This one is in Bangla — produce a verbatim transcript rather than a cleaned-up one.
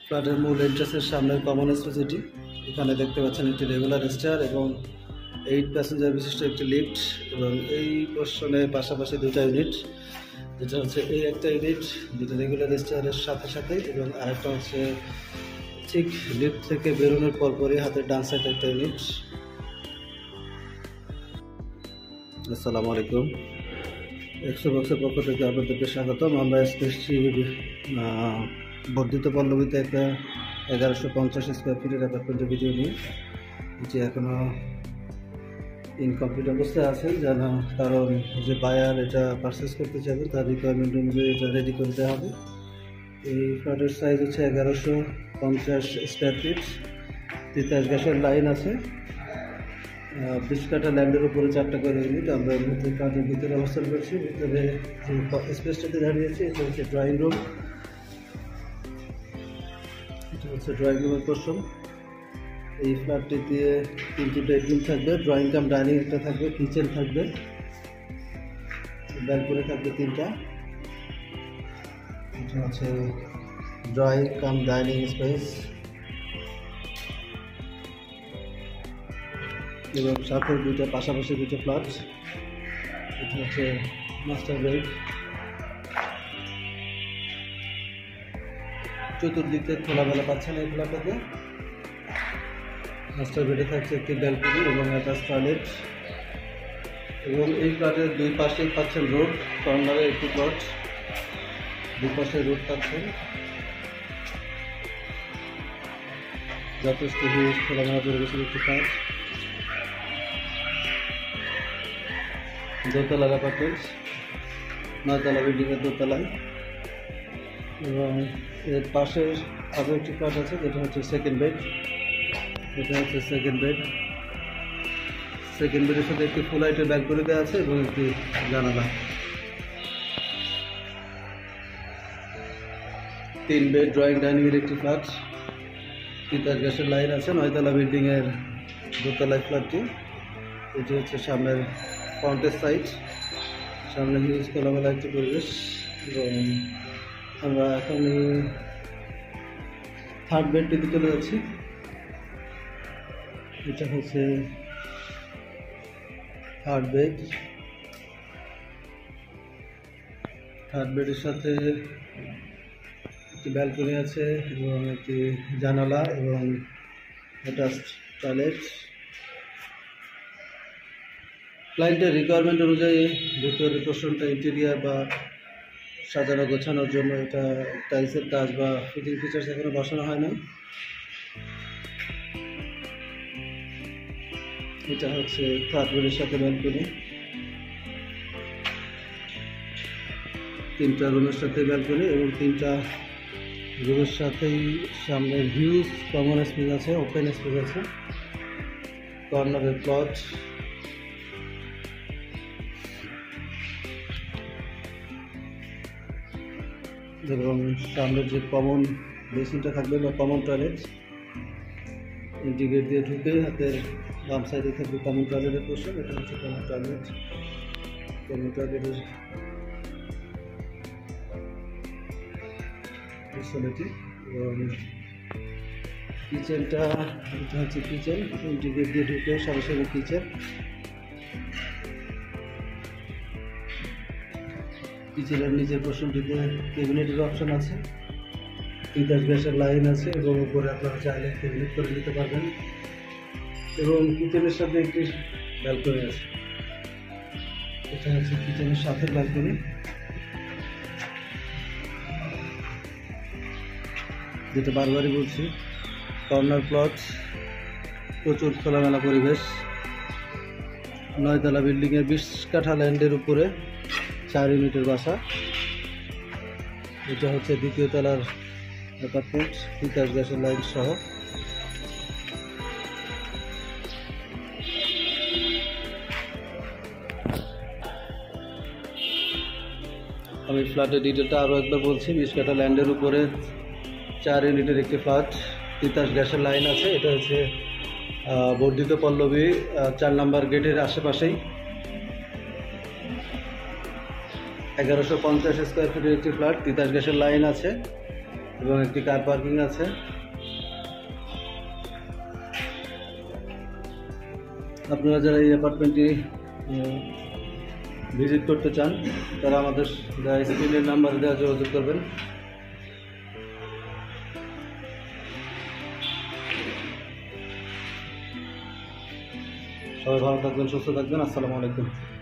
ফ্ল্যাটের মূল এন্ট্রান্সের সামনের কমন স্পেস এটি। এখানে দেখতে পাচ্ছেন একটি রেগুলার স্টেয়ার এবং এইট প্যাসেঞ্জার বিশিষ্ট একটি লিফট, এবং এই পোর্শনে পাশাপাশি দুটা ইউনিট, যেটা হচ্ছে এই একটা ইউনিট যেটা রেগুলার স্টেয়ারের সাথে সাথে, এবং আরেকটা হচ্ছে ঠিক লিফট থেকে বেরোনোর পরপরই হাতের ডান সাইডে একটা ইউনিট। আসসালামু আলাইকুম, একশো বক্সের পক্ষ থেকে আপনাদেরকে স্বাগতম। আমরা এসেছি বর্ধিত পল্লবীতে একটা এগারোশো পঞ্চাশ স্কোয়ার ফিটের অ্যাপার্টমেন্টের ভিডিও নিয়ে, যে এখনও ইনকমপ্লিট অবস্থায় আছে, যেন কারণ যে বায়ার এটা পারচেস করতে চাইবে তার রিকোয়ারমেন্ট অনুযায়ী এটা রেডি করতে হবে। এই ফ্ল্যাটের সাইজ হচ্ছে এগারোশো পঞ্চাশ স্কোয়ার ফিট, তিতাস গ্যাসের লাইন আছে, বিশ কাঠা ল্যান্ডের উপরে চারটা করে ইউনিট। আমরা এই মুহূর্তে ফ্ল্যাটের ভিতরে অবস্থান করছি। ভিতরে যে স্পেসটাতে দাঁড়িয়েছি এটা হচ্ছে ড্রয়িং রুম, এটা হচ্ছে ড্রয়িং রুমের পোর্শন। এই ফ্ল্যাটটিতে তিনটি বেডরুম থাকবে, ড্রয়িং কাম ডাইনিং একটা থাকবে, কিচেন থাকবে, ব্যালকনি থাকবে তিনটা। এটা হচ্ছে ড্রয়িং কাম ডাইনিং স্পেস, এবং সাথে দুইটা পাশাপাশি দুটো ফ্ল্যাট। এটা হচ্ছে মাস্টার বেড, চতুর্দিকে খোলামেলা পাচ্ছেন এই ফ্ল্যাটটাতে। মাস্টার বেডে থাকছে একটি ব্যালকনি এবং একটা টয়লেট, এবং এই ফ্ল্যাটের দুই পাশেই পাচ্ছেন রোড, কর্নারে একটি প্লট, দুই পাশে রোড পাচ্ছেন, যথেষ্ট হিউজ খোলামেলা পরিবেশের একটি ফ্ল্যাট। দোতলার অ্যাপার্টমেন্ট, নয়তলা বিল্ডিংয়ের দোতলায়, এবং এর পাশে আরও একটি ফ্ল্যাট আছে যেটা হচ্ছে সেকেন্ড বেড। এটা হচ্ছে সেকেন্ড বেড, সেকেন্ড বেডের সাথে একটি ফুল হাইটের ব্যালকনি দেওয়া আছে এবং একটি জানালা। তিন বেড ড্রয়িং ডাইনিংয়ের একটি ফ্ল্যাট, তিতাস গ্যাসের লাইন আছে, নয়তলা বিল্ডিংয়ের দোতলায় ফ্ল্যাটটি। এটি হচ্ছে সামনের ফ্রন্টের সাইড, সামনে হিউজ খোলামেলা একটি পরিবেশ। এবং আমরা এখন থার্ড বেডটিতে চলে যাচ্ছি। এটা হচ্ছে থার্ড বেড, থার্ড বেডের সাথে একটি ব্যালকনি আছে এবং একটি জানালা এবং একটা টয়লেট। ক্লায়েন্টের রিকোয়ারমেন্ট অনুযায়ী ভিতরের পোর্শনটা ইন্টেরিয়ার বা সাজানো গোছানোর জন্য এটা টাইলসের কাজ বা ফিটিং ফিচার্স এখনো বসানো হয় না। এটা হচ্ছে থার্ড বেডের সাথে ব্যালকনি, তিনটা রুমের সাথে ব্যালকনি, এবং তিনটা রুমের সাথেই সামনে হিউজ কমন স্পেস আছে, ওপেন স্পেস আছে, কর্নারের প্লট, এবং সামনের যে কমন বেসিনটা থাকবে বা কমন টয়লেট, এন্ট্রি গেট দিয়ে ঢুকে হাতের বাম সাইডে থাকবে কমন টয়লেটের পোর্শন। এটা হচ্ছে কমন টয়লেট, কমন টয়লেটের ফেসিলিটি, এবং কিচেনটা এটা হচ্ছে কিচেন, এন্ট্রি গেট দিয়ে ঢুকে সরাসরি কিচেন। কিচেনের নিচের পোর্শনটিতে ক্যাবিনেটের অপশন আছে, তিতাস গ্যাসের লাইন আছে, এবং উপরে আপনারা চাইলে ক্যাবিনেট করে নিতে পারবেন, এবং কিচেনের সাথে একটি ব্যালকনি আছে। এটা হচ্ছে কিচেনের সাথে ব্যালকনি। যেটা বারবারই বলছি, কর্নার প্লট, প্রচুর খোলামেলা পরিবেশ, নয়তলা বিল্ডিংয়ের বিশ কাঠা ল্যান্ডের উপরে চার ইউনিটের বাসা। এটা হচ্ছে দ্বিতীয় তলার অ্যাপার্টমেন্ট, তিতাস গ্যাসের লাইন সহ। আমি ফ্ল্যাটের ডিটেলটা আরও একবার বলছি। বিশ কাঠা ল্যান্ডের উপরে চার ইউনিটের একটি ফ্ল্যাট, তিতাস গ্যাসের লাইন আছে। এটা হচ্ছে বর্ধিত পল্লবী চার নম্বর গেটের আশেপাশেই। এগারোশো পঞ্চাশ স্কোয়ার ফিটের একটি ফ্ল্যাট, তিতাস গ্যাসের লাইন আছে, এবং একটি কার পার্কিং আছে। আপনারা যারা এই অ্যাপার্টমেন্টটি ভিজিট করতে চান তারা আমাদের স্ক্রিনের নাম্বারে দেওয়া যোগাযোগ করবেন। সবাই ভালো থাকবেন, সুস্থ থাকবেন। আসসালামু আলাইকুম।